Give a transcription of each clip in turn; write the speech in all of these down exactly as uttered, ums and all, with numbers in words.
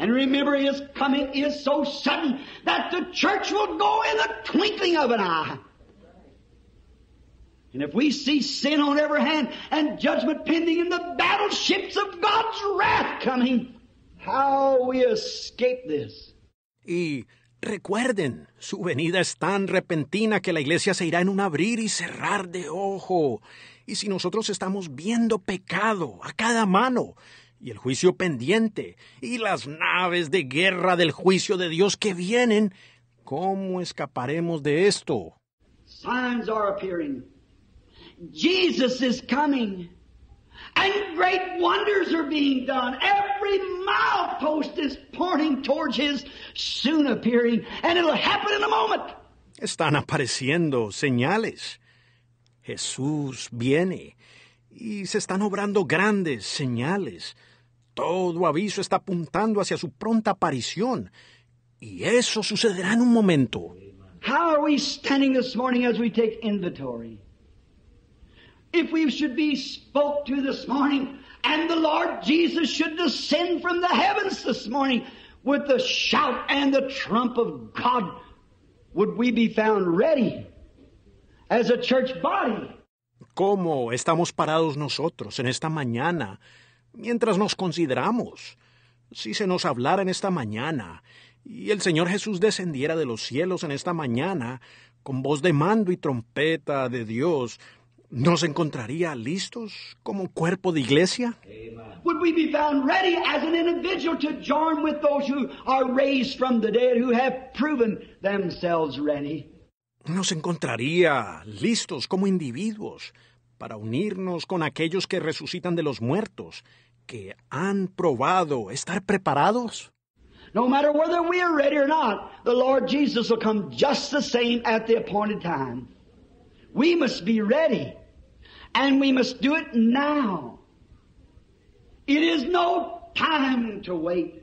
And remember, His coming is so sudden that the church will go in the twinkling of an eye. And if we see sin on every hand and judgment pending and the battleships of God's wrath coming, how we escape this? Y recuerden, su venida es tan repentina que la iglesia se irá en un abrir y cerrar de ojo. Y si nosotros estamos viendo pecado a cada mano, y el juicio pendiente, y las naves de guerra del juicio de Dios que vienen, ¿cómo escaparemos de esto? Signs are appearing. Jesus is coming. And great wonders are being done. Every milepost is pointing towards His soon appearing, and it'll happen in a moment. Están apareciendo señales. Jesús viene, y se están obrando grandes señales. Todo aviso está apuntando hacia su pronta aparición, y eso sucederá en un momento. How are we standing this morning as we take inventory? If we should be spoke to this morning, and the Lord Jesus should descend from the heavens this morning with the shout and the trump of God, would we be found ready as a church body? ¿Cómo estamos parados nosotros en esta mañana mientras nos consideramos? Si se nos hablara en esta mañana y el Señor Jesús descendiera de los cielos en esta mañana con voz de mando y trompeta de Dios, ¿nos encontraría listos como cuerpo de iglesia? Would we be found ready as an individual to join with those who are raised from the dead, who have proven themselves ready? Nos encontraría listos como individuos para unirnos con aquellos que resucitan de los muertos, que han probado estar preparados. No matter whether we are ready or not, the Lord Jesus will come just the same at the appointed time. We must be ready, and we must do it now. It is no time to wait.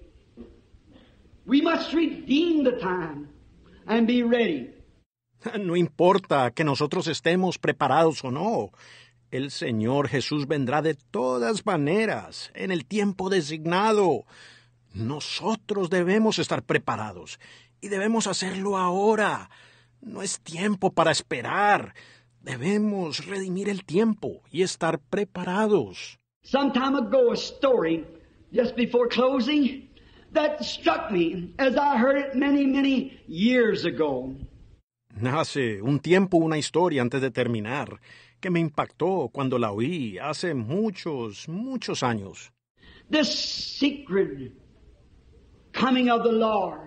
We must redeem the time and be ready. No importa que nosotros estemos preparados o no, el Señor Jesús vendrá de todas maneras en el tiempo designado. Nosotros debemos estar preparados y debemos hacerlo ahora. No es tiempo para esperar. Debemos redimir el tiempo y estar preparados. Some time ago, a story, just before closing, that struck me as I heard it many, many years ago. Hace un tiempo una historia antes de terminar que me impactó cuando la oí hace muchos, muchos años. This secret coming of the Lord,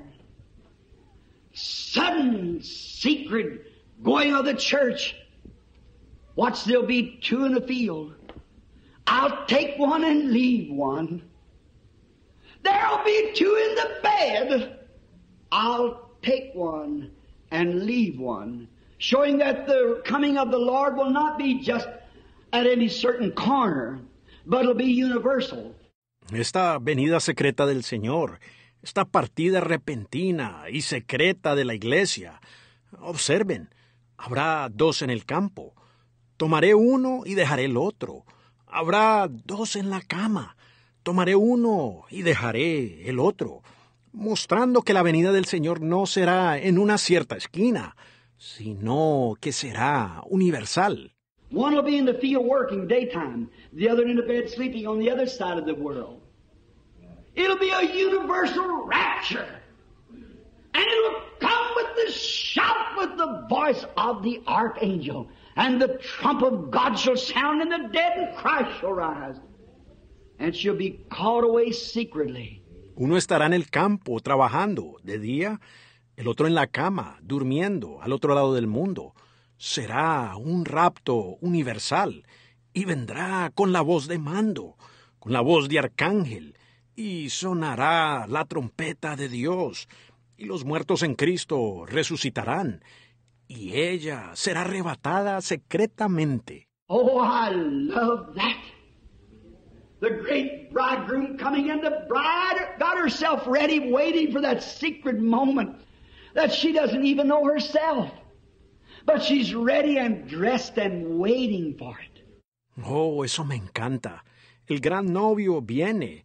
sudden secret going of the church. Watch, there'll be two in the field. I'll take one and leave one. There'll be two in the bed. I'll take one and leave one. Showing that the coming of the Lord will not be just at any certain corner, but it'll be universal. Esta venida secreta del Señor, esta partida repentina y secreta de la iglesia. Observen, habrá dos en el campo. Tomaré uno y dejaré el otro. Habrá dos en la cama. Tomaré uno y dejaré el otro. Mostrando que la venida del Señor no será en una cierta esquina, sino que será universal. One will be in the field working daytime, the other in the bed sleeping on the other side of the world. It'll be a universal rapture. And it'll come with the shout, with the voice of the archangel. And the trump of God shall sound, and the dead in Christ shall rise. And she'll be called away secretly. Uno estará en el campo trabajando de día, el otro en la cama, durmiendo al otro lado del mundo. Será un rapto universal y vendrá con la voz de mando, con la voz de arcángel, y sonará la trompeta de Dios, y los muertos en Cristo resucitarán, y ella será arrebatada secretamente. Oh, I love that. The great bridegroom coming in, the bride got herself ready, waiting for that secret moment that she doesn't even know herself. But she's ready and dressed and waiting for it. Oh, eso me encanta. El gran novio viene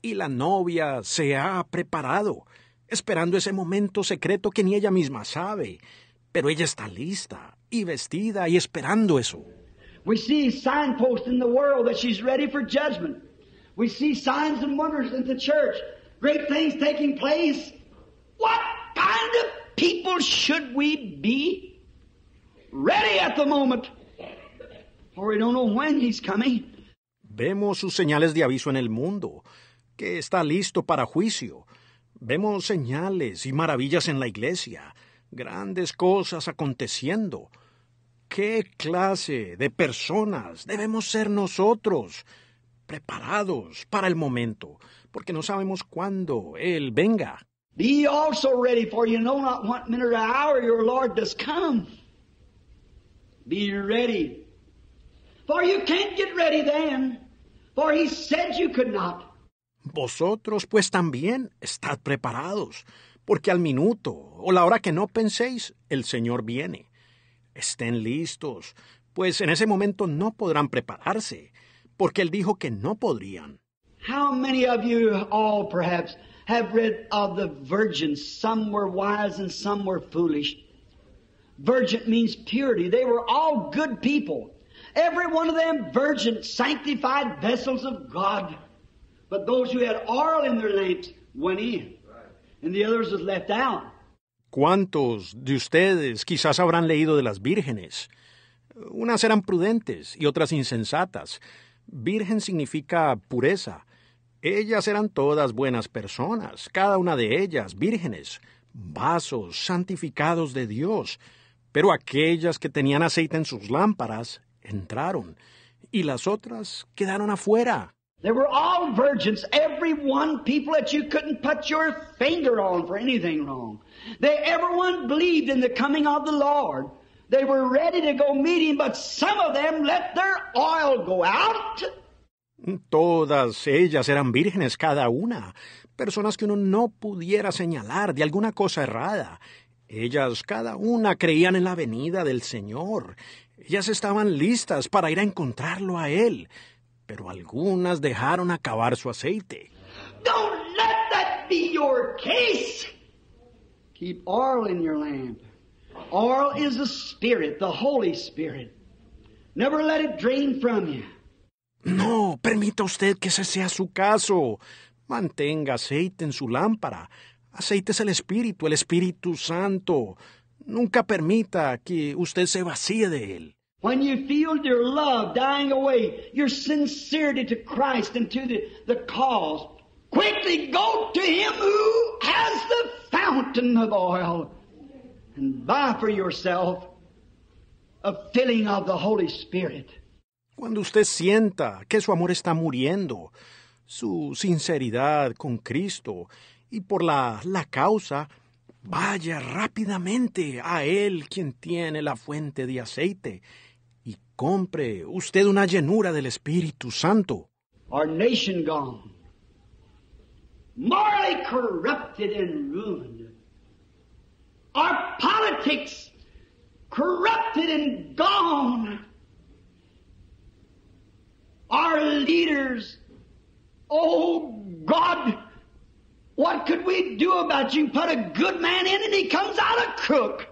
y la novia se ha preparado, esperando ese momento secreto que ni ella misma sabe, pero ella está lista y vestida y esperando eso. We see signposts in the world that she's ready for judgment. We see signs and wonders in the church. Great things taking place. What kind of people should we be? Ready at the moment. For we don't know when he's coming. Vemos sus señales de aviso en el mundo, que está listo para juicio. Vemos señales y maravillas en la iglesia, grandes cosas aconteciendo. ¿Qué clase de personas debemos ser nosotros? Preparados para el momento, porque no sabemos cuándo Él venga. Be ye also ready, for you know not what minute or hour your Lord does come. Be ready. For you can't get ready then, for he said you could not. Vosotros pues también estad preparados, porque al minuto o la hora que no penséis, el Señor viene. Estén listos, pues en ese momento no podrán prepararse, porque Él dijo que no podrían. How many of you all perhaps have read of the virgins? Some were wise and some were foolish. Virgin means purity. They were all good people. Every one of them virgin, sanctified vessels of God. But those who had oil in their lamps went in, and the others was left out. ¿Cuántos de ustedes quizás habrán leído de las vírgenes? Unas eran prudentes y otras insensatas. Virgen significa pureza. Ellas eran todas buenas personas, cada una de ellas vírgenes, vasos santificados de Dios. Pero aquellas que tenían aceite en sus lámparas entraron, y las otras quedaron afuera. They were all virgins, every one people that you couldn't put your finger on for anything wrong. They, everyone believed in the coming of the Lord. They were ready to go meet Him, but some of them let their oil go out. Todas ellas eran vírgenes cada una, personas que uno no pudiera señalar de alguna cosa errada. Ellas cada una creían en la venida del Señor. Ellas estaban listas para ir a encontrarlo a Él. Pero algunas dejaron acabar su aceite. Don't let that be your case. Keep oil in your lamp. Oil is the Spirit, the Holy Spirit. Never let it drain from you. No, permita usted que ese sea su caso. Mantenga aceite en su lámpara. Aceite es el Espíritu, el Espíritu Santo. Nunca permita que usted se vacíe de él. When you feel your love dying away, your sincerity to Christ and to the, the cause, quickly go to Him who has the fountain of oil and buy for yourself a filling of the Holy Spirit. Cuando usted sienta que su amor está muriendo, su sinceridad con Cristo y por la, la causa, vaya rápidamente a Él quien tiene la fuente de aceite y compre usted una llenura del Espíritu Santo. Our nation gone, morally corrupted and ruined. Our politics corrupted and gone. Our leaders, oh God, what could we do about you? Put a good man in and he comes out a crook.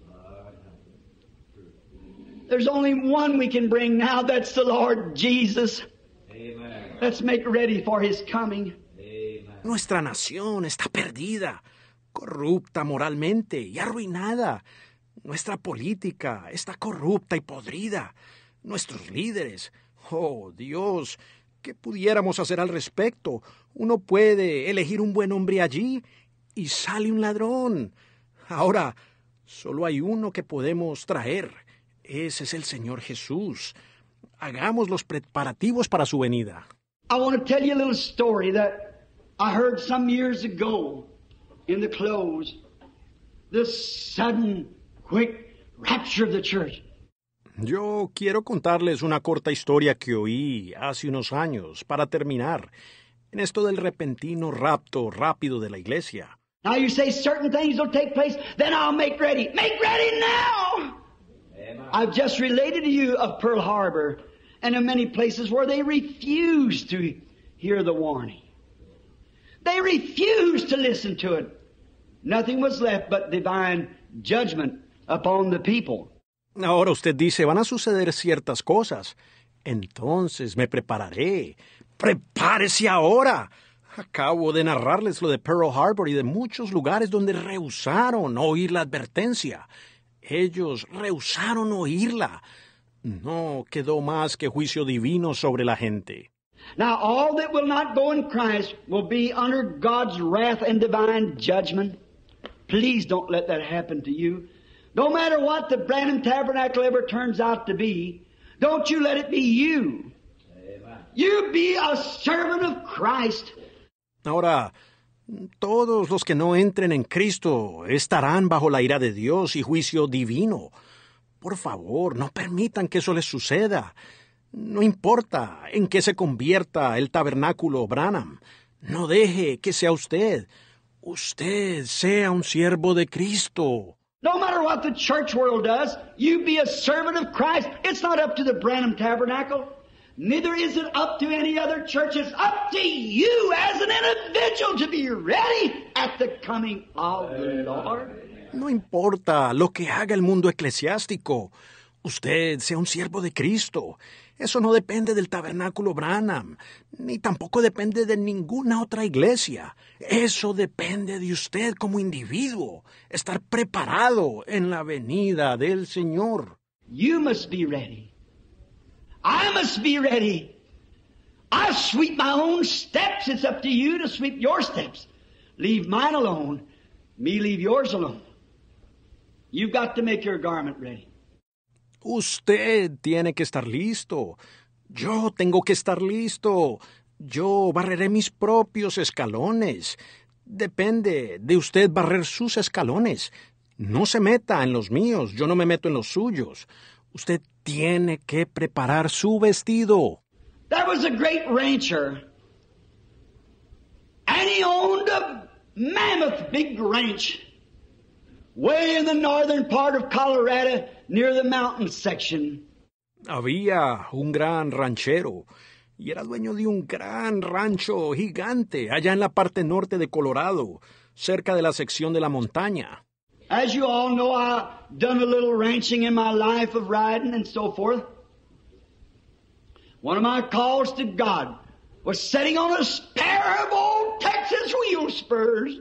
There's only one we can bring now, that's the Lord Jesus. Amen. Let's make ready for His coming. Amen. Nuestra nación está perdida, corrupta moralmente y arruinada. Nuestra política está corrupta y podrida. Nuestros líderes, oh Dios, ¿qué pudiéramos hacer al respecto? Uno puede elegir un buen hombre allí y sale un ladrón. Ahora, solo hay uno que podemos traer. Ese es el Señor Jesús. Hagamos los preparativos para su venida. I want to tell you a little story that I heard some years ago in the close. The sudden, quick rapture of the church. Yo quiero contarles una corta historia que oí hace unos años para terminar en esto del repentino rapto rápido de la iglesia. Now you say certain things will take place, then I'll make ready. Make ready now! Amen. I've just related to you of Pearl Harbor and in many places where they refused to hear the warning. They refused to listen to it. Nothing was left but divine judgment upon the people. Ahora usted dice, van a suceder ciertas cosas. Entonces me prepararé. ¡Prepárese ahora! Acabo de narrarles lo de Pearl Harbor y de muchos lugares donde rehusaron oír la advertencia. Ellos rehusaron oírla. No quedó más que juicio divino sobre la gente. Now all that will not go in Christ will be under God's wrath and divine judgment. Please don't let that happen to you. No matter what the Branham Tabernacle ever turns out to be, don't you let it be you. Amen. You be a servant of Christ. Ahora, todos los que no entren en Cristo estarán bajo la ira de Dios y juicio divino. Por favor, no permitan que eso les suceda. No importa en qué se convierta el tabernáculo Branham. No deje que sea usted. Usted sea un siervo de Cristo. No matter what the church world does, you be a servant of Christ. It's not up to the Branham Tabernacle. Neither is it up to any other church. It's up to you as an individual to be ready at the coming of the Lord. No importa lo que haga el mundo eclesiástico. Usted sea un siervo de Cristo. Eso no depende del tabernáculo Branham, ni tampoco depende de ninguna otra iglesia. Eso depende de usted como individuo, estar preparado en la venida del Señor. You must be ready. I must be ready. I sweep my own steps. It's up to you to sweep your steps. Leave mine alone. Me leave yours alone. You've got to make your garment ready. Usted tiene que estar listo. Yo tengo que estar listo. Yo barreré mis propios escalones. Depende de usted barrer sus escalones. No se meta en los míos. Yo no me meto en los suyos. Usted tiene que preparar su vestido. There was a great rancher, and he owned a mammoth big ranch way in the northern part of Colorado, near the mountain section. Había un gran ranchero, y era dueño de un gran rancho gigante allá en la parte norte de Colorado, cerca de la sección de la montaña. As you all know, I've done a little ranching in my life of riding and so forth. One of my calls to God was sitting on a pair of old Texas wheel spurs,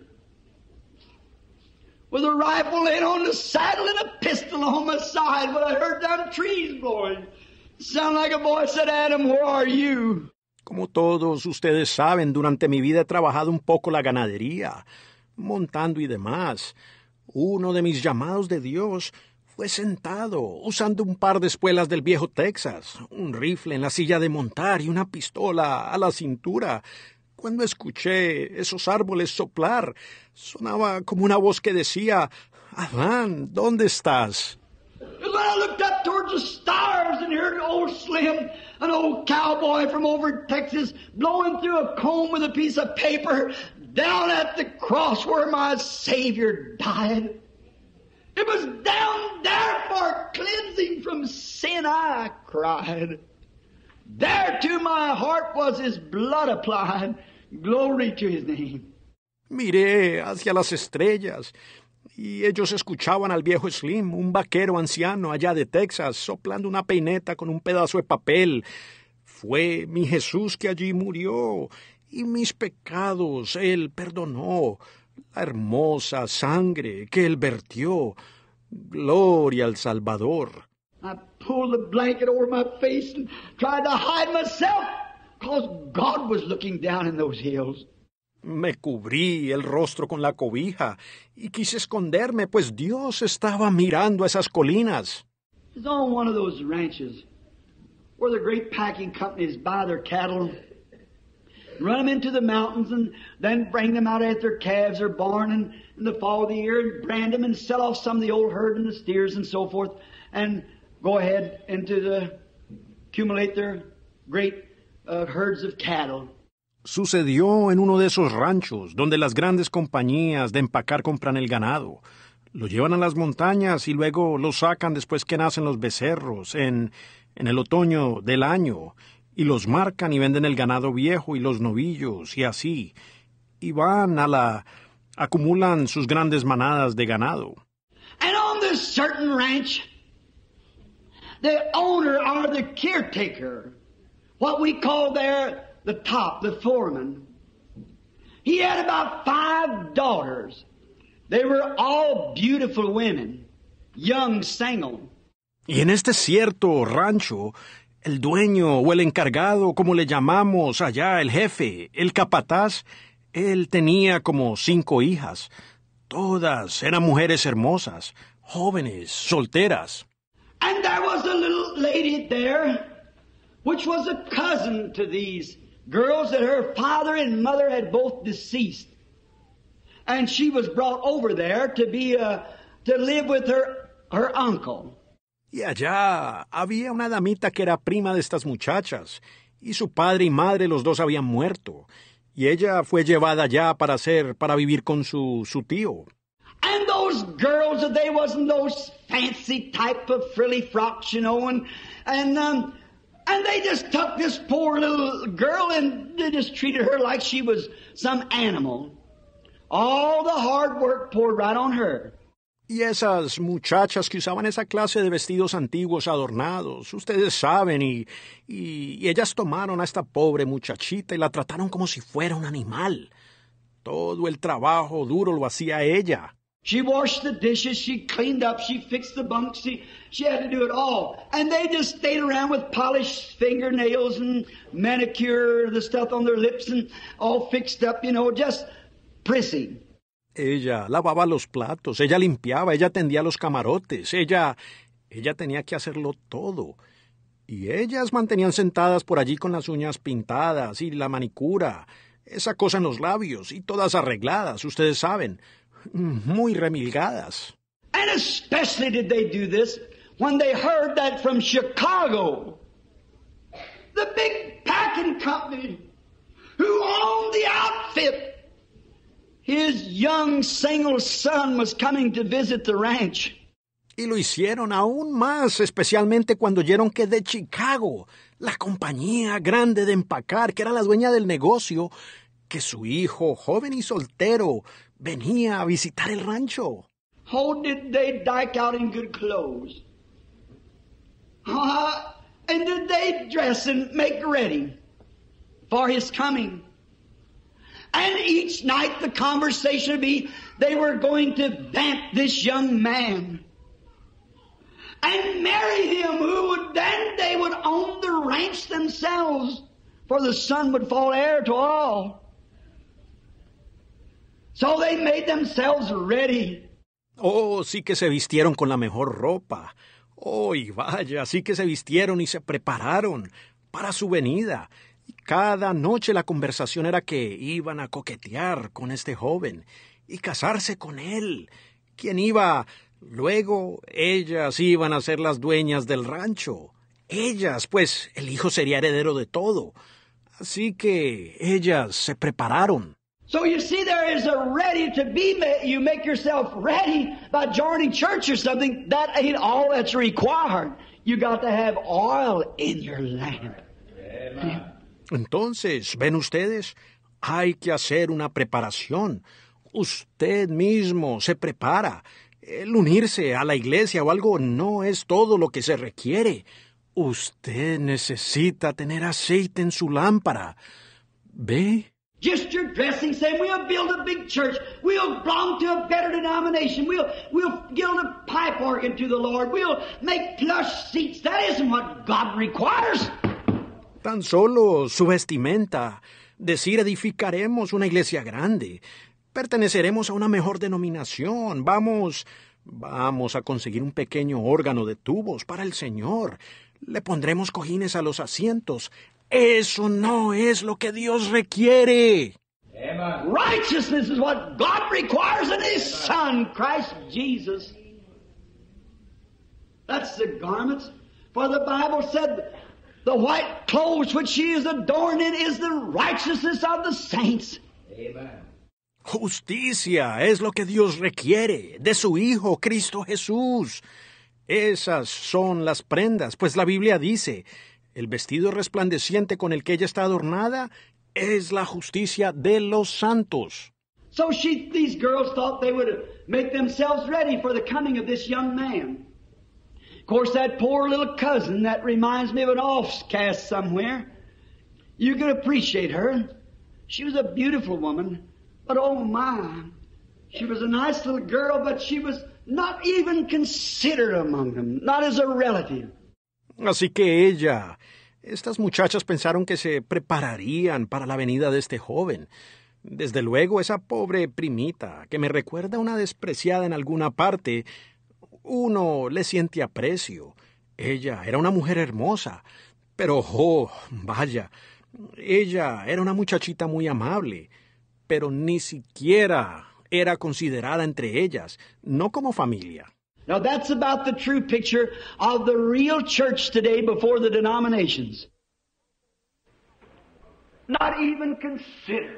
with a rifle laying on the saddle and a pistol on my side when I heard them trees blowing. Sound like a voice said, Adam, where are you? Como todos ustedes saben, durante mi vida he trabajado un poco la ganadería, montando y demás. Uno de mis llamados de Dios fue sentado, usando un par de espuelas del viejo Texas, un rifle en la silla de montar y una pistola a la cintura. Cuando escuché esos árboles soplar, sonaba como una voz que decía, Adán, ¿dónde estás? And when I looked up towards the stars and heard old Slim, an old cowboy from over in Texas, blowing through a comb with a piece of paper down at the cross where my Savior died. It was down there for cleansing from sin, I cried. There to my heart was His blood applied. Glory to His name. Miré hacia las estrellas, y ellos escuchaban al viejo Slim, un vaquero anciano allá de Texas, soplando una peineta con un pedazo de papel. Fue mi Jesús que allí murió, y mis pecados Él perdonó. La hermosa sangre que Él vertió. Gloria al Salvador. I pulled the blanket over my face and tried to hide myself, because God was looking down in those hills. Me cubrí el rostro con la cobija y quise esconderme, pues Dios estaba mirando a esas colinas. It's on one of those ranches where the great packing companies buy their cattle, run them into the mountains, and then bring them out at their calves or barn in, in the fall of the year and brand them and sell off some of the old herd and the steers and so forth, and go ahead into the accumulate their great uh, herds of cattle. Sucedió en uno de esos ranchos donde las grandes compañías de empacar compran el ganado. Lo llevan a las montañas y luego lo sacan después que nacen los becerros en, en el otoño del año, y los marcan y venden el ganado viejo y los novillos y así. y van a la... acumulan sus grandes manadas de ganado. And on this certain ranch, the owner or the caretaker, what we call there the top, the foreman, he had about five daughters. They were all beautiful women, young, single. Y en este cierto rancho, el dueño o el encargado, como le llamamos allá, el jefe, el capataz, él tenía como cinco hijas. Todas eran mujeres hermosas, jóvenes, solteras. And there was a little lady there, which was a cousin to these girls that her father and mother had both deceased. And she was brought over there to be uh, to live with her, her uncle. Y allá había una damita que era prima de estas muchachas, y su padre y madre los dos habían muerto, y ella fue llevada allá para hacer, para vivir con su, su tío. And those girls, they wasn't those fancy type of frilly frocks, you know, and and um, and they just took this poor little girl and they just treated her like she was some animal. All the hard work poured right on her. Y esas muchachas que usaban esa clase de vestidos antiguos adornados, ustedes saben, y, y, y ellas tomaron a esta pobre muchachita y la trataron como si fuera un animal. Todo el trabajo duro lo hacía ella. She washed the dishes, she cleaned up, she fixed the bunks, she, she had to do it all. And they just stayed around with polished fingernails and manicure, the stuff on their lips and all fixed up, you know, just prissy. Ella lavaba los platos, ella limpiaba, ella tendía los camarotes, ella, ella tenía que hacerlo todo. Y ellas mantenían sentadas por allí con las uñas pintadas y la manicura, esa cosa en los labios y todas arregladas, ustedes saben, muy remilgadas. And especially did they do this when they heard that from Chicago, the big packing company who owned the outfit, his young single son was coming to visit the ranch. Y lo hicieron aún más, especialmente cuando oyeron que de Chicago, la compañía grande de empacar, que era la dueña del negocio, que su hijo, joven y soltero, venía a visitar el rancho. Oh, did they dike out in good clothes? Uh, and did they dress and make ready for his coming? And each night the conversation would be they were going to vamp this young man and marry him, who would then they would own the ranch themselves, for the son would fall heir to all. So they made themselves ready. Oh, sí que se vistieron con la mejor ropa. Oh, y vaya, sí que se vistieron y se prepararon para su venida. Y cada noche la conversación era que iban a coquetear con este joven y casarse con él. ¿Quién iba? Luego ellas iban a ser las dueñas del rancho. Ellas, pues, el hijo sería heredero de todo. Así que ellas se prepararon. So you see, there is a ready to be, you make yourself ready by joining church or something. That ain't all that's required. You got to have oil in your lamp. Amen. Entonces, ¿ven ustedes? Hay que hacer una preparación. Usted mismo se prepara. El unirse a la iglesia o algo no es todo lo que se requiere. Usted necesita tener aceite en su lámpara. ¿Ve? Just your dressing, saying we'll build a big church, we'll belong to a better denomination, we'll we'll build a pipe organ to the Lord, we'll make plush seats. That isn't what God requires. Tan solo su vestimenta, decir edificaremos una iglesia grande, perteneceremos a una mejor denominación, vamos, vamos a conseguir un pequeño órgano de tubos para el Señor, le pondremos cojines a los asientos. Eso no es lo que Dios requiere. Amen. Righteousness is what God requires in His Son, Christ Jesus. That's the garments. For the Bible said, the white clothes which she is adorned in is the righteousness of the saints. Amen. Justicia es lo que Dios requiere de su Hijo, Cristo Jesús. Esas son las prendas, pues la Biblia dice, el vestido resplandeciente con el que ella está adornada Es la justicia de los santos. So she, these girls thought they would make themselves ready for the coming of this young man. Of course, that poor little cousin, that reminds me of an offcast somewhere. You could appreciate her. She was a beautiful woman, but oh my, she was a nice little girl, but she was not even considered among them, not as a relative. Así que ella, estas muchachas pensaron que se prepararían para la venida de este joven. Desde luego, esa pobre primita, que me recuerda a una despreciada en alguna parte, uno le siente aprecio. Ella era una mujer hermosa, pero, oh, vaya, ella era una muchachita muy amable, pero ni siquiera era considerada entre ellas, no como familia. Now that's about the true picture of the real church today before the denominations. Not even considered.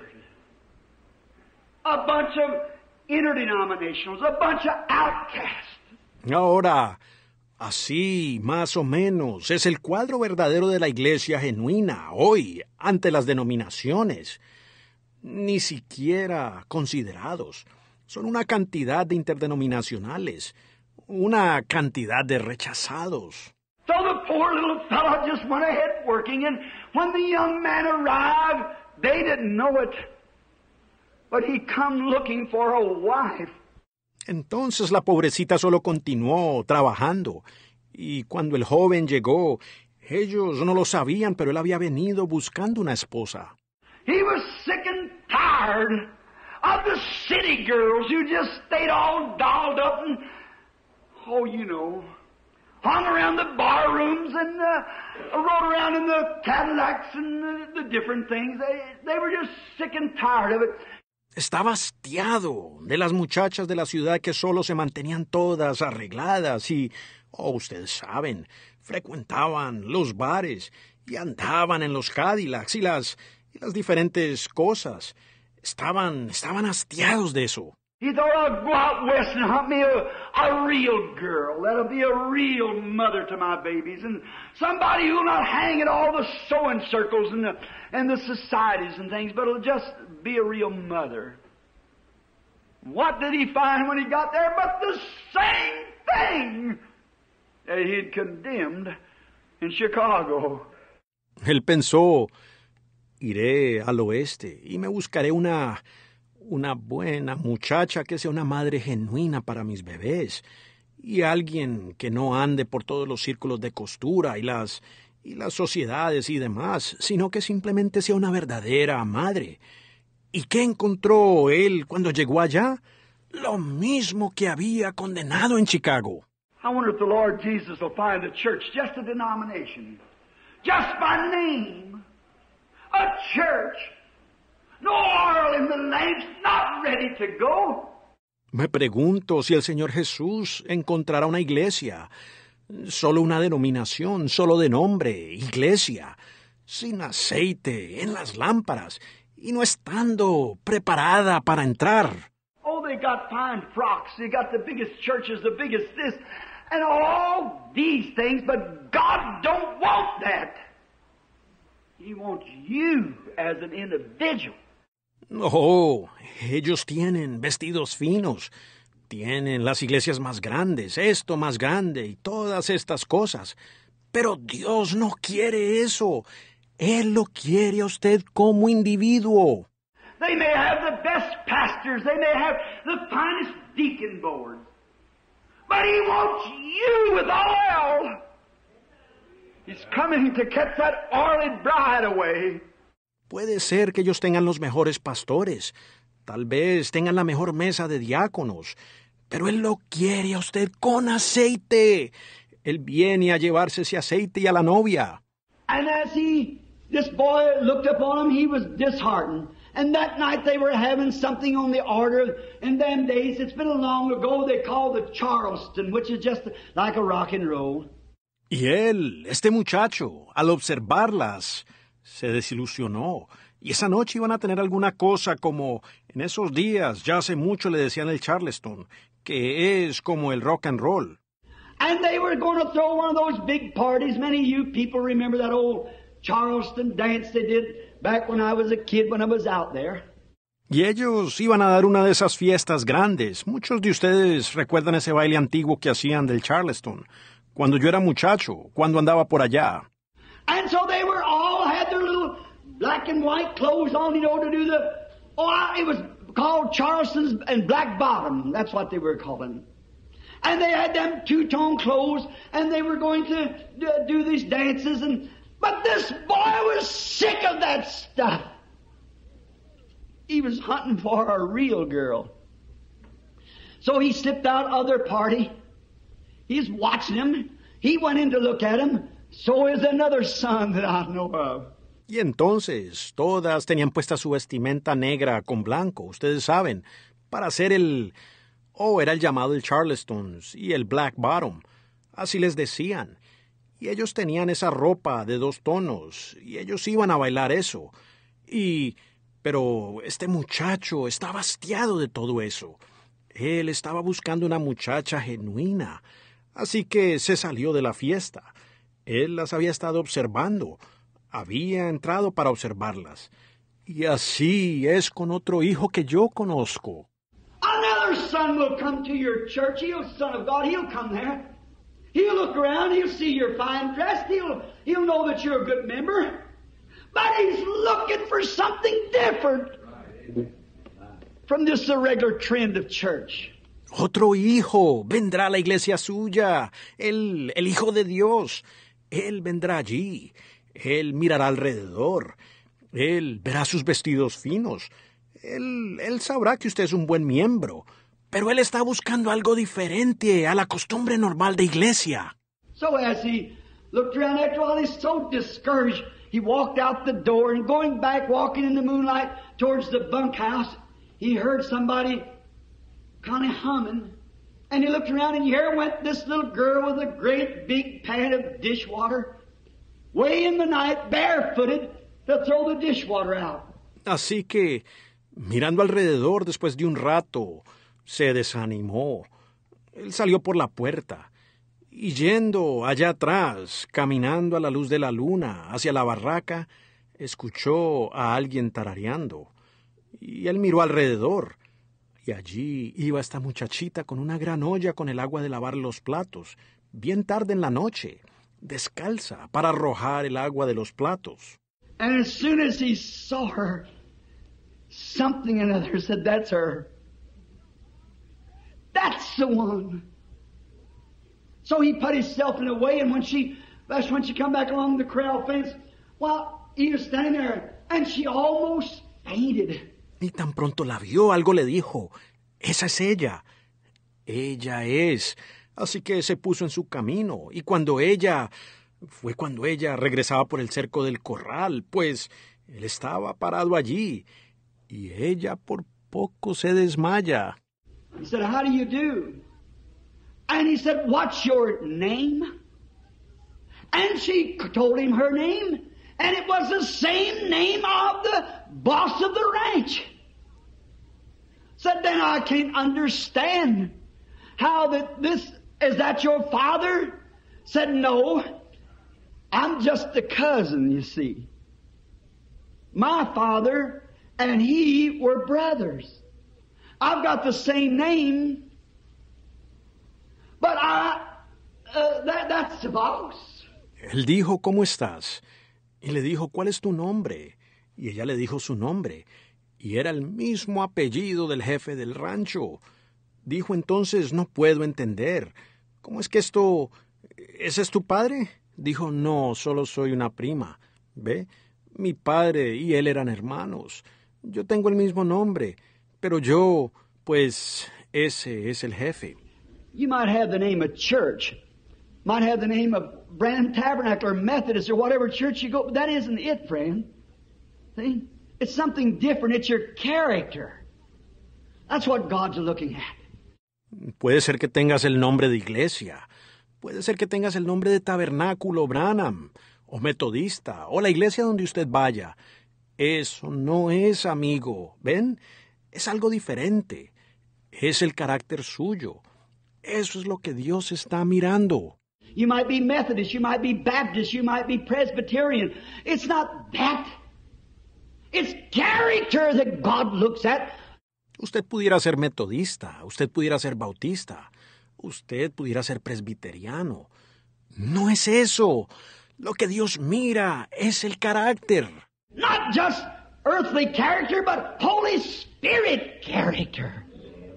A bunch of interdenominationals, a bunch of outcasts. Ahora, así, más o menos, es el cuadro verdadero de la iglesia genuina hoy ante las denominaciones. Ni siquiera considerados. Son una cantidad de interdenominacionales, una cantidad de rechazados. So the poor little fellow just went ahead working, and when the young man arrived, they didn't know it, but he come looking for a wife. Entonces la pobrecita solo continuó trabajando, y cuando el joven llegó, ellos no lo sabían, pero él había venido buscando una esposa. He was sick and tired of the city girls who just stayed all dolled up and, oh, you know, hung around the bar rooms and uh, rode around in the Cadillacs and the, the different things. They, they were just sick and tired of it. Estaba hastiado de las muchachas de la ciudad que solo se mantenían todas arregladas y, oh, ustedes saben, frecuentaban los bares y andaban en los Cadillacs y las, y las diferentes cosas. Estaban, estaban hastiados de eso. He thought, I'll go out west and hunt me a, a real girl. That'll be a real mother to my babies. And somebody who'll not hang at all the sewing circles and the, and the societies and things, but it'll just be a real mother. What did he find when he got there but the same thing that he'd condemned in Chicago? Él pensó, iré al oeste y me buscaré una... una buena muchacha que sea una madre genuina para mis bebés y alguien que no ande por todos los círculos de costura y las y las sociedades y demás, sino que simplemente sea una verdadera madre. ¿Y qué encontró él cuando llegó allá? Lo mismo que había condenado en Chicago. I wonder if the Lord Jesus will find the church just a denomination, just by name, a church. No oil in the lamps, not ready to go. Me pregunto si el Señor Jesús encontrará una iglesia, solo una denominación, solo de nombre, iglesia, sin aceite en las lámparas y no estando preparada para entrar. Oh, they got fine frocks, they got the biggest churches, the biggest this, and all these things, but God don't want that. He wants you as an individual. Oh, ellos tienen vestidos finos, tienen las iglesias más grandes, esto más grande y todas estas cosas. Pero Dios no quiere eso. Él lo quiere a usted como individuo. They may have the best pastors, they may have the finest deacon board, but He wants you with oil. He's coming to catch that oily bride away. Puede ser que ellos tengan los mejores pastores, tal vez tengan la mejor mesa de diáconos, pero Él lo quiere a usted con aceite. Él viene a llevarse ese aceite y a la novia. And as he, this boy looked upon him, he was disheartened. And that night they were having something on the order. In them days, it's been long ago, they called the Charleston, which is just like a rock and roll. Y él, este muchacho, al observarlas, se desilusionó. Y esa noche iban a tener alguna cosa como, en esos días, ya hace mucho le decían el Charleston, que es como el rock and roll. And they were going to throw one of those big parties. Many of you people remember that old Charleston dance they did back when I was a kid, when I was out there. Y ellos iban a dar una de esas fiestas grandes. Muchos de ustedes recuerdan ese baile antiguo que hacían del Charleston, cuando yo era muchacho, cuando andaba por allá. And so they were all had their little black and white clothes on, you know, to do the, oh, I, it was called Charleston's and Black Bottom. That's what they were calling. And they had them two-tone clothes, and they were going to do, do these dances, and but this boy was sick of that stuff. He was hunting for a real girl. So he slipped out of their party. He's watching him. He went in to look at him. So is another son that I know of. Y entonces, todas tenían puesta su vestimenta negra con blanco, ustedes saben, para hacer el... Oh, era el llamado el Charleston's y el Black Bottom. Así les decían. Y ellos tenían esa ropa de dos tonos, y ellos iban a bailar eso. Y... Pero este muchacho estaba hastiado de todo eso. Él estaba buscando una muchacha genuina. Así que se salió de la fiesta. Él las había estado observando. Había entrado para observarlas. Y así es con otro hijo que yo conozco. Another son will come to your church. He'll son of God. He'll come there. He'll look around. He'll see you're fine dressed. He'll, he'll know that you're a good member. But he's looking for something different from this irregular trend of church. Otro hijo vendrá a la iglesia suya, el, el Hijo de Dios. Él vendrá allí. Él mirará alrededor. Él verá sus vestidos finos. Él, él sabrá que usted es un buen miembro. Pero él está buscando algo diferente a la costumbre normal de iglesia. So as he looked around after all, he's so discouraged. He walked out the door, and going back, walking in the moonlight towards the bunkhouse, he heard somebody kind of humming. And he looked around, and here went this little girl with a great big pan of dishwater, way in the night, barefooted, to throw the dishwater out. Así que, mirando alrededor después de un rato, se desanimó. Él salió por la puerta. Y yendo allá atrás, caminando a la luz de la luna, hacia la barraca, escuchó a alguien tarareando. Y él miró alrededor. Y allí iba esta muchachita con una gran olla con el agua de lavar los platos, bien tarde en la noche, descalza, para arrojar el agua de los platos. And as soon as he saw her, something in her said, that's her. That's the one. So he put himself in a way, and when she, that's when she come back along the corral fence, well, he was standing there, and she almost fainted. Y tan pronto la vio, algo le dijo, esa es ella. Ella es. Así que se puso en su camino, y cuando ella, fue cuando ella regresaba por el cerco del corral, pues él estaba parado allí, y ella por poco se desmaya. He said, how do you do? And he said, what's your name? And she told him her name, and it was the same name of the boss of the ranch. Said, then I can't understand how that this, is that your father? Said, no, I'm just a cousin, you see. My father and he were brothers. I've got the same name, but I, uh, that, that's the boss. Él dijo, ¿cómo estás? Y le dijo, ¿cuál es tu nombre? Y ella le dijo su nombre. Y era el mismo apellido del jefe del rancho. Dijo entonces, no puedo entender. ¿Cómo es que esto... ¿Ese es tu padre? Dijo, no, solo soy una prima. ¿Ve? Mi padre y él eran hermanos. Yo tengo el mismo nombre. Pero yo, pues, ese es el jefe. You might have the name of church. Might have the name of Branham Tabernacle or Methodist or whatever church you go. But that isn't it, friend. See? It's something different. It's your character. That's what God's looking at. Puede ser que tengas el nombre de iglesia. Puede ser que tengas el nombre de tabernáculo Branham o metodista o la iglesia donde usted vaya. Eso no es, amigo. ¿Ven? Es algo diferente. Es el carácter suyo. Eso es lo que Dios está mirando. You might be Methodist, you might be Baptist, you might be Presbyterian. It's not that. It's character that God looks at. Usted pudiera ser metodista, usted pudiera ser bautista, usted pudiera ser presbiteriano. No es eso. Lo que Dios mira es el carácter. Not just earthly character, but Holy Spirit character.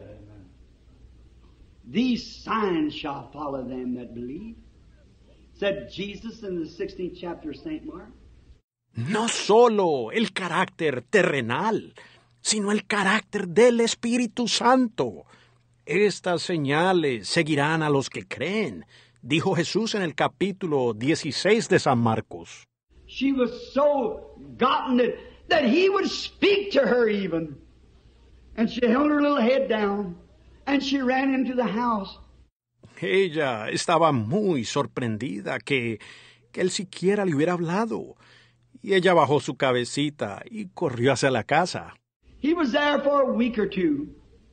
These signs shall follow them that believe, said Jesus in the sixteenth chapter of Saint Mark. No solo el carácter terrenal, sino el carácter del Espíritu Santo. Estas señales seguirán a los que creen, dijo Jesús en el capítulo dieciséis de San Marcos. She was so gotten that, that he would speak to her even. And she held her little head down, and she ran into the house. Ella estaba muy sorprendida que, que él siquiera le hubiera hablado. Y ella bajó su cabecita y corrió hacia la casa. He was there for a week or two.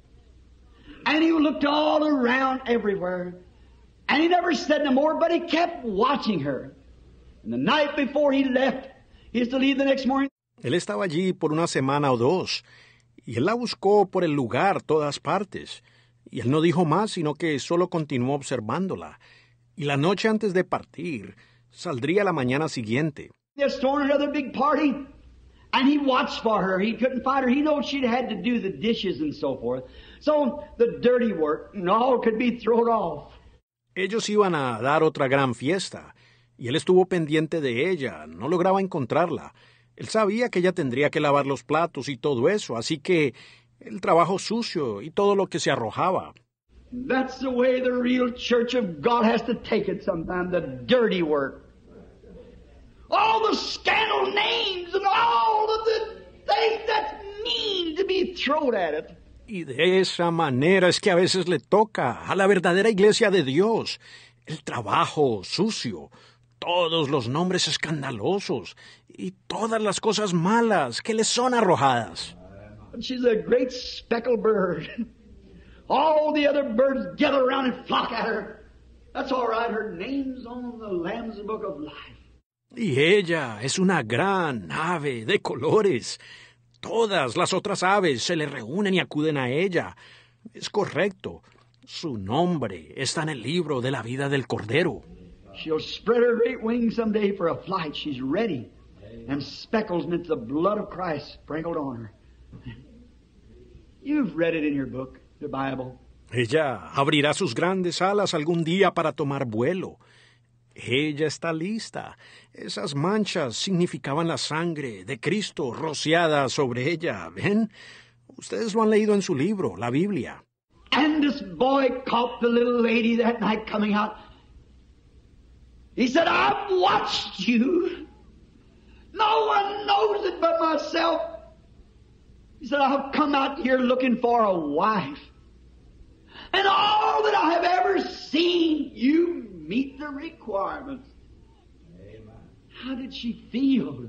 And he looked all around everywhere. And he never said no more, but he kept watching her. And the night before he left, he used to leave the next morning. Él estaba allí por una semana o dos. Y él la buscó por el lugar, todas partes. Y él no dijo más, sino que solo continuó observándola. Y la noche antes de partir, saldría la mañana siguiente. Just throwing another big party, and he watched for her. He couldn't find her. He knew she'd had to do the dishes and so forth. So the dirty work and all could be thrown off. Ellos iban a dar otra gran fiesta, y él estuvo pendiente de ella. No lograba encontrarla. Él sabía que ella tendría que lavar los platos y todo eso, así que el trabajo sucio y todo lo que se arrojaba. That's the way the real church of God has to take it sometimes, the dirty work. All the scandal names and all of the things that's mean to be thrown at it. Y de esa manera es que a veces le toca a la verdadera iglesia de Dios el trabajo sucio, todos los nombres escandalosos y todas las cosas malas que le son arrojadas. She's a great speckled bird. All the other birds gather around and flock at her. That's all right. Her name's on the Lamb's Book of Life. Y ella es una gran ave de colores. Todas las otras aves se le reúnen y acuden a ella. Es correcto. Su nombre está en el libro de la vida del Cordero. She'll spread her great wings someday for a flight. She's ready. And speckles meant the blood of Christ sprinkled on her. You've read it in your book, the Bible. Ella abrirá sus grandes alas algún día para tomar vuelo. Ella está lista. Esas manchas significaban la sangre de Cristo rociada sobre ella. ¿Ven? Ustedes lo han leído en su libro, la Biblia. And this boy caught the little lady that night coming out. He said, I've watched you. No one knows it but myself. He said, I've come out here looking for a wife. And all that I have ever seen, you meet the requirements. Amen. How did she feel?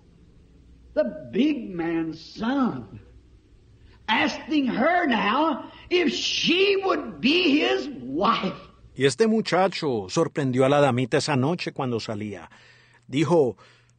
The big man's son asking her now if she would be his wife. Y este muchacho sorprendió a la damita esa noche cuando salía. Dijo,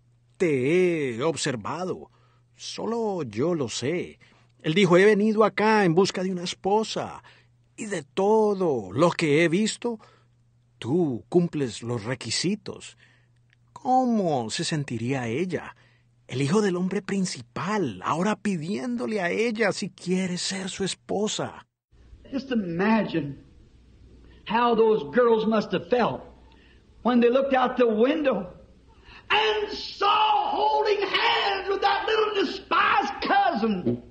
te he observado. Solo yo lo sé. Él dijo, he venido acá en busca de una esposa. Y de todo lo que he visto, tú cumples los requisitos. ¿Cómo se sentiría ella? El hijo del hombre principal, ahora pidiéndole a ella si quiere ser su esposa. Just imagine how those girls must have felt when they looked out the window and saw holding hands with that little despised cousin.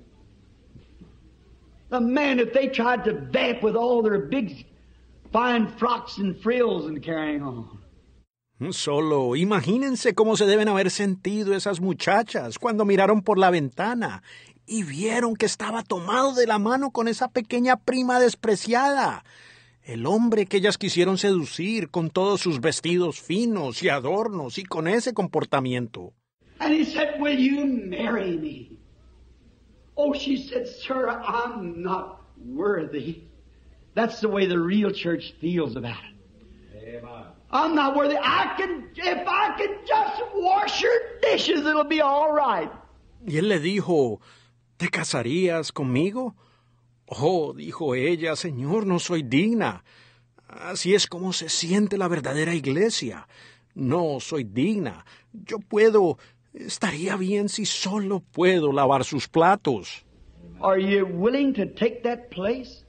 The man that they tried to vamp with all their big fine frocks and frills and carrying on. Solo imagínense cómo se deben haber sentido esas muchachas cuando miraron por la ventana y vieron que estaba tomado de la mano con esa pequeña prima despreciada. El hombre que ellas quisieron seducir con todos sus vestidos finos y adornos y con ese comportamiento. And he said, will you marry me? Oh, she said, sir, I'm not worthy. That's the way the real church feels about it. Amen. I'm not worthy. I can, if I can just wash your dishes, it'll be all right. Y él le dijo, ¿te casarías conmigo? Oh, dijo ella, Señor, no soy digna. Así es como se siente la verdadera iglesia. No soy digna. Yo puedo, estaría bien si solo puedo lavar sus platos. Are you willing to take that place?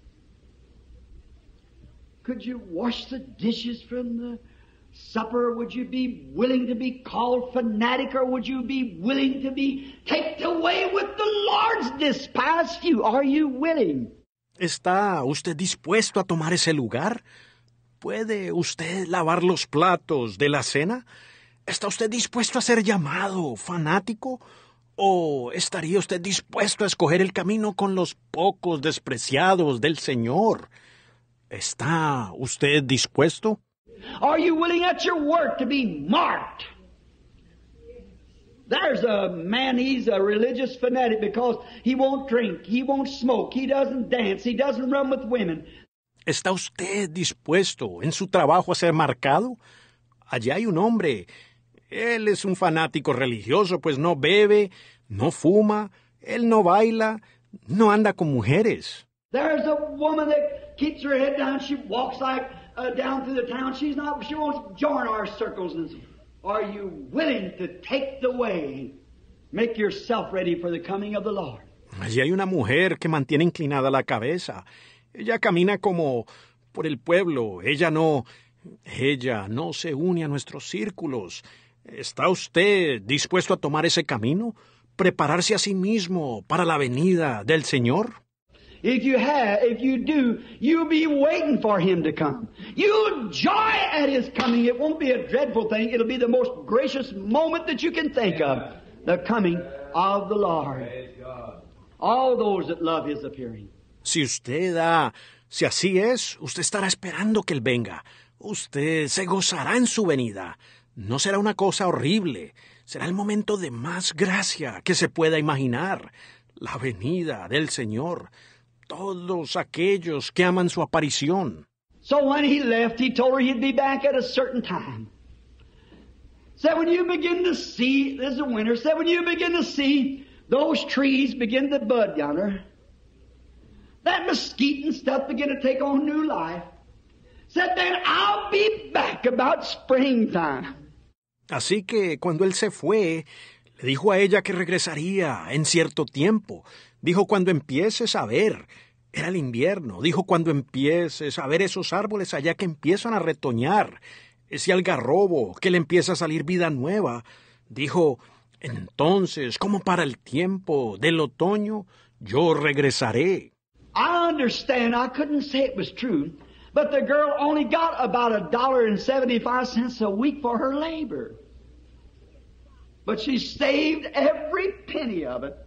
Could you wash the dishes from the supper? Would you be willing to be called fanatic, or would you be willing to be taken away with the Lord's despised few? Are you willing? ¿Está usted dispuesto a tomar ese lugar? ¿Puede usted lavar los platos de la cena? ¿Está usted dispuesto a ser llamado fanático? ¿O estaría usted dispuesto a escoger el camino con los pocos despreciados del Señor? ¿Está usted dispuesto? Are you willing at your work to be marked? There's a man, he's a religious fanatic because he won't drink, he won't smoke, he doesn't dance, he doesn't run with women. ¿Está usted dispuesto en su trabajo a ser marcado? Allá hay un hombre. Él es un fanático religioso, pues no bebe, no fuma, él no baila, no anda con mujeres. There's a woman that keeps her head down, she walks like uh, down through the town, she's not, she won't join our circles. Are you willing to take the way? Make yourself ready for the coming of the Lord. Allí hay una mujer que mantiene inclinada la cabeza. Ella camina como por el pueblo. Ella no, ella no se une a nuestros círculos. ¿Está usted dispuesto a tomar ese camino? ¿Prepararse a sí mismo para la venida del Señor? If you have, if you do, you'll be waiting for Him to come. You'll joy at His coming. It won't be a dreadful thing. It'll be the most gracious moment that you can think of. The coming of the Lord. All those that love His appearing. Si usted da, si así es, usted estará esperando que Él venga. Usted se gozará en su venida. No será una cosa horrible. Será el momento de más gracia que se pueda imaginar. La venida del Señor. Todos aquellos que aman su aparición. So when He left, He told her He'd be back at a certain time. Said when you begin to see, this is winter, said when you begin to see those trees begin to bud yonder, that mesquite and stuff begin to take on new life, said then I'll be back about springtime. Así que cuando él se fue, le dijo a ella que regresaría en cierto tiempo. Dijo cuando empieces a ver, era el invierno. Dijo cuando empieces a ver esos árboles allá que empiezan a retoñar, ese algarrobo que le empieza a salir vida nueva. Dijo, entonces, como para el tiempo del otoño, yo regresaré. I understand, I couldn't say it was true, but the girl only got about a dollar and seventy-five cents a week for her labor. But she saved every penny of it.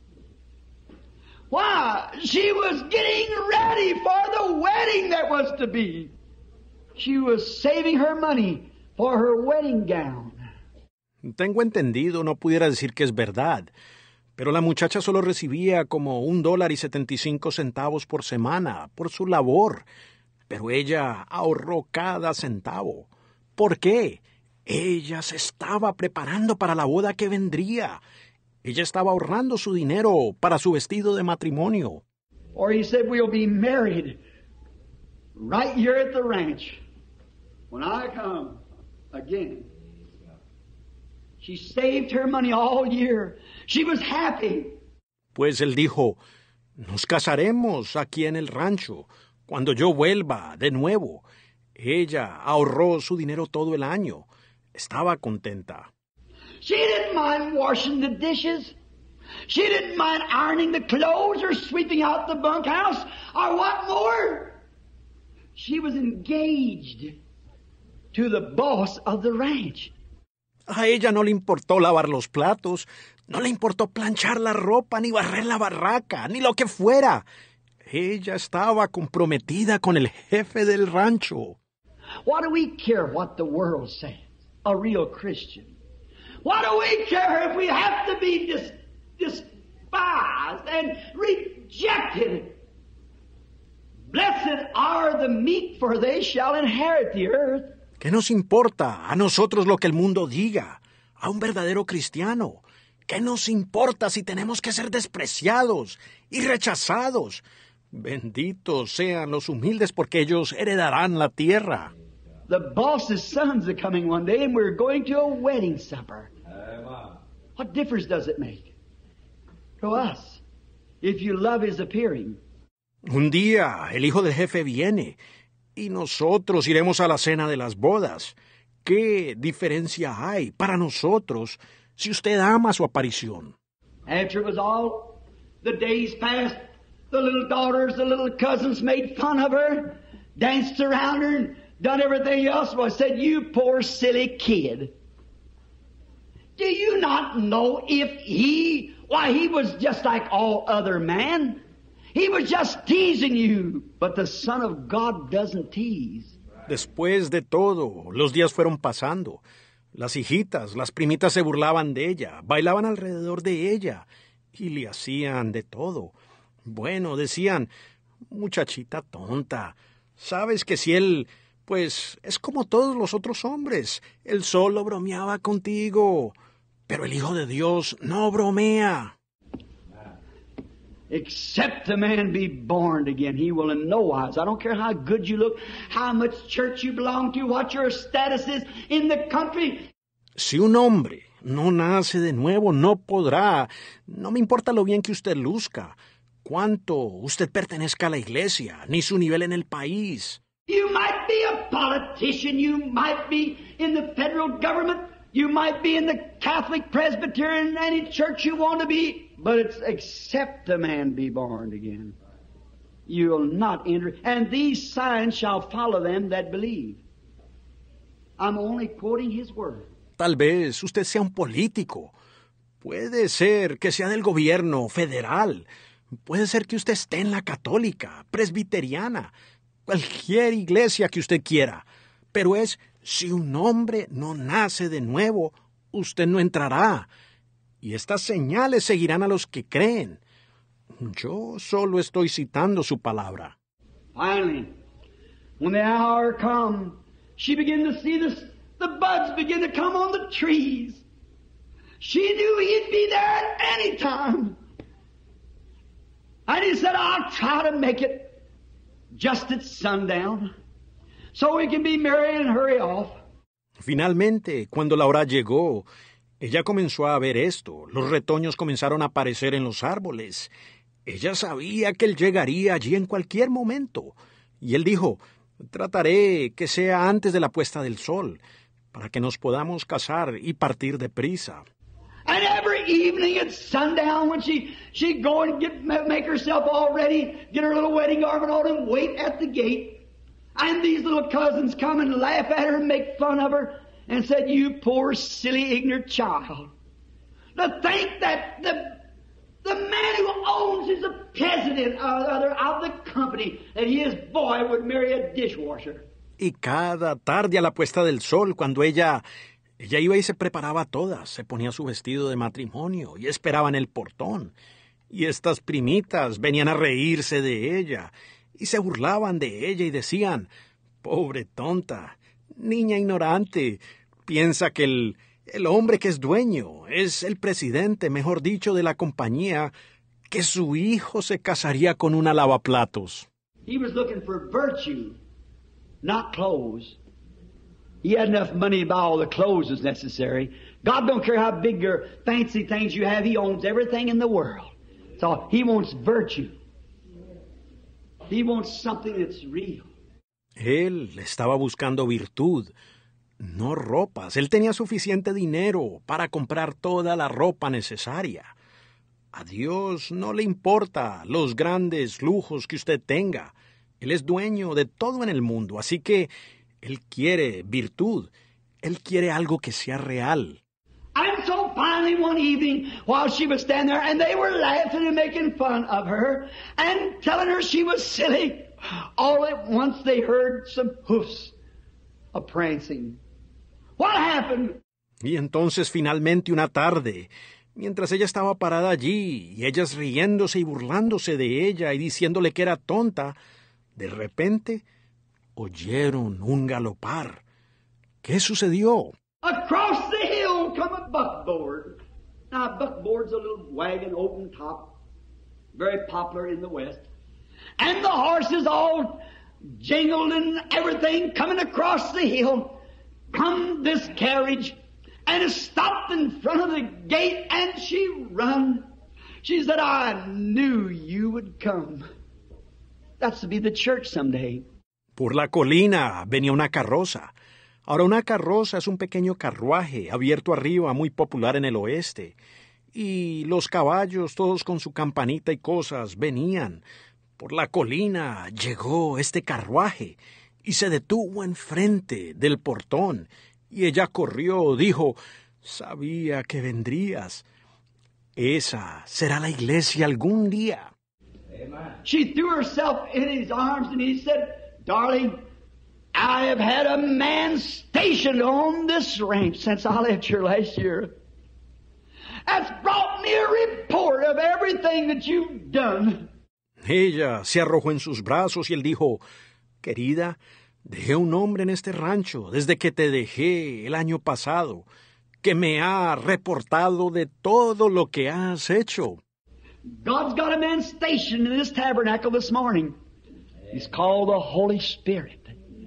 Why? She was getting ready for the wedding that was to be. She was saving her money for her wedding gown. Tengo entendido, no pudiera decir que es verdad, pero la muchacha solo recibía como un dólar y setenta y cinco centavos por semana por su labor, pero ella ahorró cada centavo. ¿Por qué? Ella se estaba preparando para la boda que vendría. Ella estaba ahorrando su dinero para su vestido de matrimonio. Or he said, we'll be married right here at the ranch when I come again. She saved her money all year. She was happy. Pues él dijo, nos casaremos aquí en el rancho cuando yo vuelva de nuevo. Ella ahorró su dinero todo el año. Estaba contenta. She didn't mind washing the dishes. She didn't mind ironing the clothes or sweeping out the bunkhouse or what more. She was engaged to the boss of the ranch. A ella no le importó lavar los platos, no le importó planchar la ropa, ni barrer la barraca, ni lo que fuera. Ella estaba comprometida con el jefe del rancho. What do we care what the world says? A real Christian. What do we care if we have to be dis- despised and rejected? Blessed are the meek, for they shall inherit the earth. ¿Qué nos importa a nosotros lo que el mundo diga? A un verdadero cristiano. ¿Qué nos importa si tenemos que ser despreciados y rechazados? Benditos sean los humildes porque ellos heredarán la tierra. The boss's sons are coming one day and we're going to a wedding supper. What difference does it make to us if you love his appearing? Un día el hijo del jefe viene y nosotros iremos a la cena de las bodas. ¿Qué diferencia hay para nosotros si usted ama su aparición? After it was all the days passed, the little daughters, the little cousins made fun of her, danced around her, and done everything else. Well, I said, you poor silly kid. Do you not know if he, why he was just like all other men? He was just teasing you, but the Son of God doesn't tease. Después de todo, los días fueron pasando. Las hijitas, las primitas se burlaban de ella, bailaban alrededor de ella y le hacían de todo. Bueno, decían, muchachita tonta, sabes que si él, pues, es como todos los otros hombres, él solo bromeaba contigo, pero el Hijo de Dios no bromea. Except a man be born again, he will in no wise. I don't care how good you look, how much church you belong to, what your status is in the country. Si un hombre no nace de nuevo, no podrá. No me importa lo bien que usted luzca, cuánto usted pertenezca a la iglesia, ni su nivel en el país. You might be a politician, you might be in the federal government, you might be in the Catholic, Presbyterian, any church you want to be. But it's except a man be born again, you'll not enter. And these signs shall follow them that believe. I'm only quoting his word. Tal vez usted sea un político. Puede ser que sea del gobierno federal. Puede ser que usted esté en la católica, presbiteriana, cualquier iglesia que usted quiera. Pero es, si un hombre no nace de nuevo, usted no entrará. Y estas señales seguirán a los que creen. Yo solo estoy citando su palabra. Finally, when the hour come, she began to see this, the buds begin to come on the trees. She knew he'd be there at any time. And he said, I'll try to make it just at sundown, so we can be married and hurry off. Finalmente, cuando la hora llegó, ella comenzó a ver esto. Los retoños comenzaron a aparecer en los árboles. Ella sabía que él llegaría allí en cualquier momento. Y él dijo, trataré que sea antes de la puesta del sol, para que nos podamos casar y partir deprisa. And every evening at sundown, when she, she'd go and get, make herself all ready, get her little wedding garment on and wait at the gate. And these little cousins come and laugh at her and make fun of her. And said, you poor, silly, ignorant child. To think that the, the man who owns is a president of, of the company, that his boy would marry a dishwasher. Y cada tarde a la puesta del sol, cuando ella, ella iba y se preparaba toda, se ponía su vestido de matrimonio y esperaba en el portón. Y estas primitas venían a reírse de ella y se burlaban de ella y decían, pobre tonta, niña ignorante, piensa que el, el hombre que es dueño es el presidente, mejor dicho, de la compañía, que su hijo se casaría con una lavaplatos. He was looking for virtue, not clothes. He had enough money to buy all the clothes as necessary. God don't care how big your fancy things you have. He owns everything in the world. So he wants virtue. He wants something that's real. Él estaba buscando virtud, no ropas. Él tenía suficiente dinero para comprar toda la ropa necesaria. A Dios no le importa los grandes lujos que usted tenga. Él es dueño de todo en el mundo, así que Él quiere virtud. Él quiere algo que sea real. And so finally one evening, while she was standing there, and they were laughing and making fun of her, and telling her she was silly, all at once they heard some hoofs a-prancing. What happened? Y entonces finalmente una tarde, mientras ella estaba parada allí, y ellas riéndose y burlándose de ella y diciéndole que era tonta, de repente oyeron un galopar. ¿Qué sucedió? Across the hill come a buckboard. Now, a buckboard's a little wagon, open top, very popular in the West. And the horses all jingled and everything coming across the hill. Come this carriage, and it stopped in front of the gate, and she run. She said, I knew you would come. That's to be the church someday. Por la colina venía una carroza. Ahora, una carroza es un pequeño carruaje abierto arriba, muy popular en el oeste. Y los caballos, todos con su campanita y cosas, venían. Por la colina llegó este carruaje y se detuvo enfrente del portón. Y ella corrió, dijo, sabía que vendrías. Esa será la iglesia algún día. She threw herself in his arms and he said, Darling, I have had a man stationed on this ranch since I left here last year. That's brought me a report of everything that you've done. Ella se arrojó en sus brazos y él dijo, querida, dejé un hombre en este rancho desde que te dejé el año pasado, que me ha reportado de todo lo que has hecho. God's got a man stationed in this tabernacle this morning. He's called the Holy Spirit.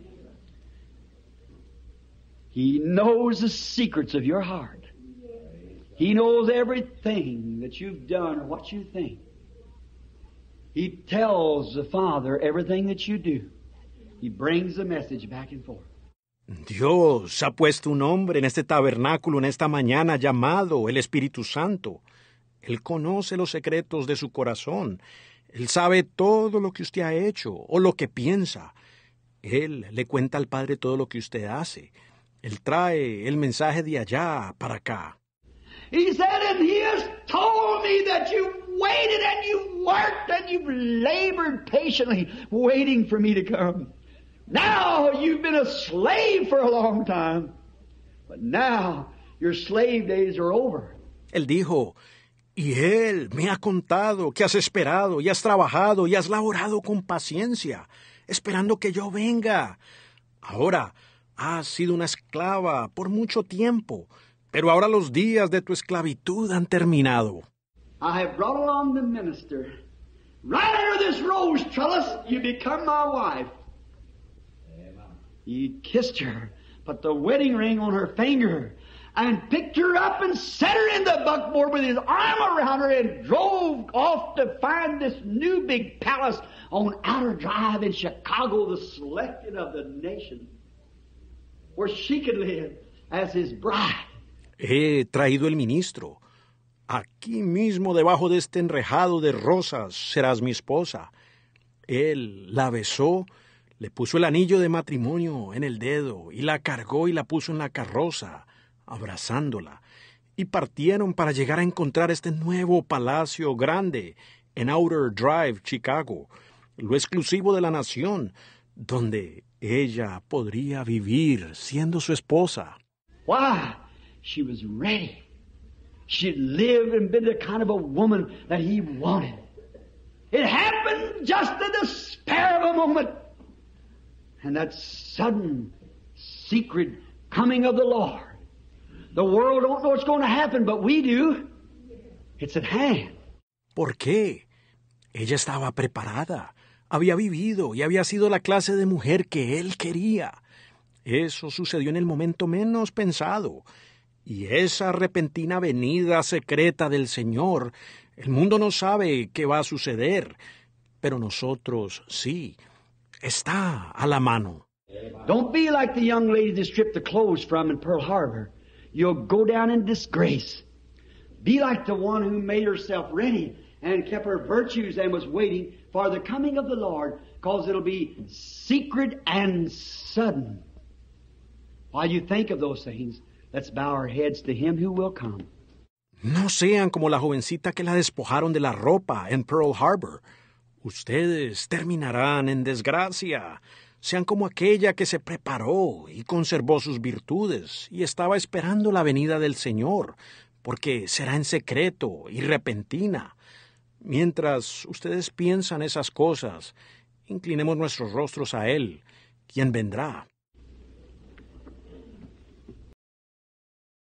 He knows the secrets of your heart. He knows everything that you've done or what you think. He tells the Father everything that you do. He brings the message back and forth. Dios ha puesto un hombre en este tabernáculo en esta mañana llamado el Espíritu Santo. Él conoce los secretos de su corazón. Él sabe todo lo que usted ha hecho o lo que piensa. Él le cuenta al Padre todo lo que usted hace. Él trae el mensaje de allá para acá. He said, and he has told me that you waited and you worked and you've labored patiently waiting for me to come. Now you've been a slave for a long time, but now your slave days are over. Él dijo, y él me ha contado que has esperado y has trabajado y has laborado con paciencia, esperando que yo venga. Ahora, has sido una esclava por mucho tiempo, pero ahora los días de tu esclavitud han terminado. I have brought along the minister. Right under this rose trellis, you become my wife. He kissed her, put the wedding ring on her finger, and picked her up and set her in the buckboard with his arm around her and drove off to find this new big palace on Outer Drive in Chicago, the selected of the nation, where she could live as his bride. He traído el ministro. Aquí mismo debajo de este enrejado de rosas serás mi esposa. Él la besó, le puso el anillo de matrimonio en el dedo y la cargó y la puso en la carroza, abrazándola. Y partieron para llegar a encontrar este nuevo palacio grande en Outer Drive, Chicago, lo exclusivo de la nación, donde ella podría vivir siendo su esposa. Why? She was ready. She'd lived and been the kind of a woman that he wanted. It happened just in the spare of a moment. And that sudden, secret coming of the Lord. The world don't know what's going to happen, but we do. It's at hand. ¿Por qué? Ella estaba preparada. Había vivido y había sido la clase de mujer que él quería. Eso sucedió en el momento menos pensado. Y esa repentina venida secreta del Señor, el mundo no sabe qué va a suceder, pero nosotros sí. Está a la mano. Don't be like the young lady they stripped the clothes from in Pearl Harbor. You'll go down in disgrace. Be like the one who made herself ready and kept her virtues and was waiting for the coming of the Lord, because it'll be secret and sudden. While you think of those things, let's bow our heads to Him who will come. No sean como la jovencita que la despojaron de la ropa en Pearl Harbor. Ustedes terminarán en desgracia. Sean como aquella que se preparó y conservó sus virtudes y estaba esperando la venida del Señor, porque será en secreto y repentina. Mientras ustedes piensan esas cosas, inclinemos nuestros rostros a Él, quien vendrá.